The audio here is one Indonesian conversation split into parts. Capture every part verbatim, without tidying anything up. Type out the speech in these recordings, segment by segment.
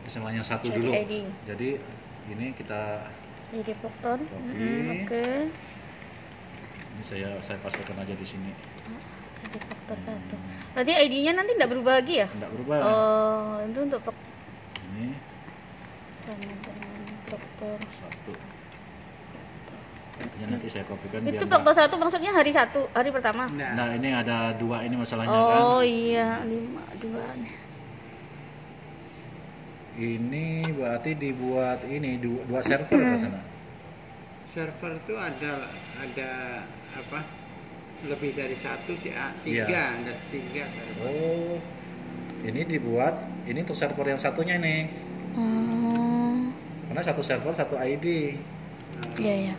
Misalnya yang satu I D, dulu. I D. Jadi ini kita I D faktor. Copy. Mm, Oke. Okay. Ini saya saya pastikan aja di sini. I D faktor satu. Tadi I D-nya nanti tidak berubah lagi ya? Tidak berubah. Oh, itu untuk fak Ini teman-teman faktor satu. Nantinya nanti saya kopikan. itu biar faktor nggak- satu maksudnya hari satu, hari pertama. Nah ini ada dua ini masalahnya kan. Oh iya, lima dua. Ini berarti dibuat ini dua, dua server ke sana. Server itu ada ada apa? Lebih dari satu sih, ah, tiga, Iya. ada tiga server. Oh, ini dibuat ini untuk server yang satunya nih. Hmm, Karena satu server satu I D. Nah, iya ya.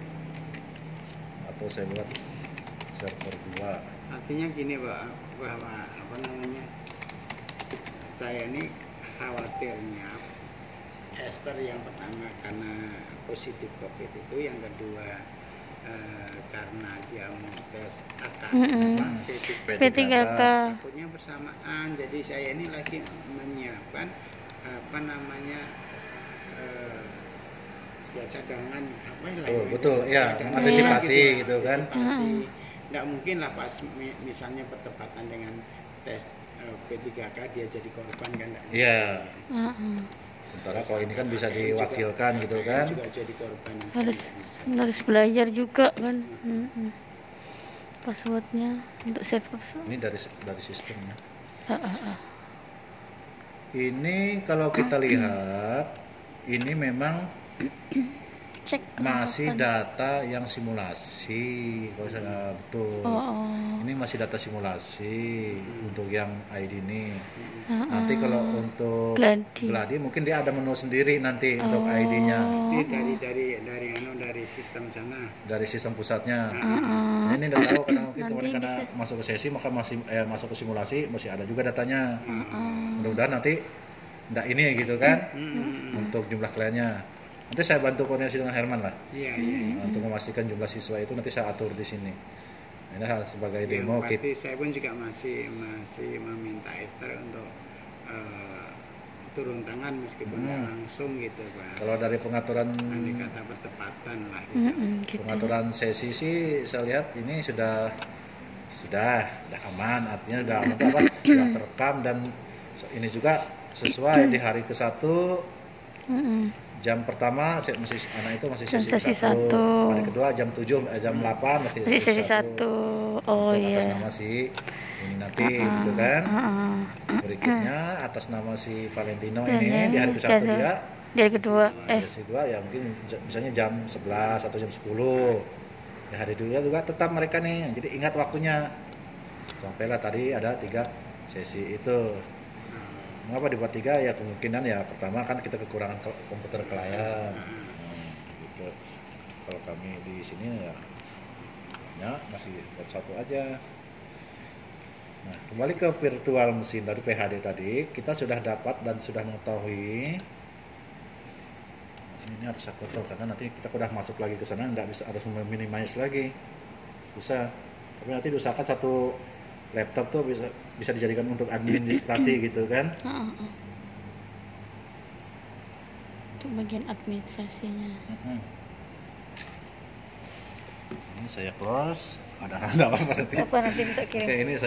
Atau saya buat server dua. artinya gini Pak, bahwa apa namanya, saya ini khawatirnya Esther yang pertama karena positif COVID itu, yang kedua eh, karena dia mau tes A K, Mm-mm. apa, P tiga K. takutnya bersamaan. Jadi saya ini lagi menyiapkan apa namanya, eh, ya cadangan apa ya, Betul, betul, ya, cadangan antisipasi lah, gitu kan. antisipasi. Nggak mungkin lah pas mi- misalnya bertepatan dengan tes eh, P tiga K dia jadi korban kan, nggak Iya. Heeh. Sementara kalau ini kan bisa diwakilkan gitu kan. juga jadi korban. Harus harus belajar juga kan. Mm-mm. Passwordnya untuk server. Ini dari dari sistemnya. Ah, ah, ah. Ini kalau kita lihat ini memang Cek masih kemampuan. data yang simulasi. Kalau saya betul. Oh, oh. Ini masih data simulasi untuk yang I D ini. Ah, Nanti ah. kalau untuk Gladi. Gladi mungkin dia ada menu sendiri nanti untuk I D-nya Jadi dari dari dari anu dari sistem sana. dari sistem pusatnya. Ah, ah. Nah, ini tidak tahu karena mungkin Nanti kemarin karena bisa- masuk ke sesi maka masih eh, masuk ke simulasi masih ada juga datanya. Ah, ah. Mudah-mudahan nanti enggak ini gitu kan Hmm. untuk jumlah kliennya. Nanti saya bantu koordinasi dengan Herman lah. Iya iya. Nah, untuk memastikan jumlah siswa itu nanti saya atur di sini. Ini hal sebagai Yang demo kita. pasti saya pun juga masih masih meminta Esther untuk eh, turun tangan meskipun nggak Hmm. langsung gitu Pak. Kalau dari pengaturan Andai kata bertepatan lah gitu. Mm-mm, gitu. pengaturan sesi sih saya lihat ini sudah sudah sudah aman, artinya sudah aman apa sudah terekam dan ini juga sesuai di hari ke satu Mm-mm. jam pertama se- masih anak itu masih Jam sesi, sesi satu. satu. Hari kedua jam tujuh eh, jam delapan masih Jadi sesi satu. Oh Untuk iya. atas nama si ini nanti Ah, ah. gitu kan. Ah, ah. Berikutnya atas nama si Valentino Dan ini yang di hari ke satu kedua- dia Dari kedua, eh hari kedua ya mungkin j- misalnya jam sebelas atau jam sepuluh. Di hari kedua juga tetap mereka nih. Jadi ingat waktunya. Sampailah tadi ada tiga sesi itu. Mengapa dibuat tiga? Ya kemungkinan ya pertama kan kita kekurangan ke- komputer klien. Hmm, gitu. Kalau kami di sini ya, ya masih buat satu aja. Nah, kembali ke virtual mesin dari P H D tadi, kita sudah dapat dan sudah mengetahui. Ini harus saya foto karena nanti kita udah masuk lagi ke sana nggak bisa, harus meminimize lagi, susah. Tapi nanti diusahakan satu laptop tuh bisa bisa dijadikan untuk administrasi gitu kan. ah, ah, ah. Untuk bagian administrasinya. Mm-mm. Ini saya close, ada ada apa nanti? Apa nanti minta kirim? Oke, ini saya